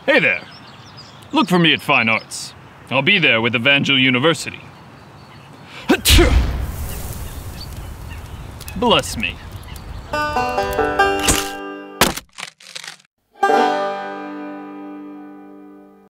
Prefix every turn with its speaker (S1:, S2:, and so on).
S1: Hey there. Look for me at Fine Arts. I'll be there with Evangel University. Bless me.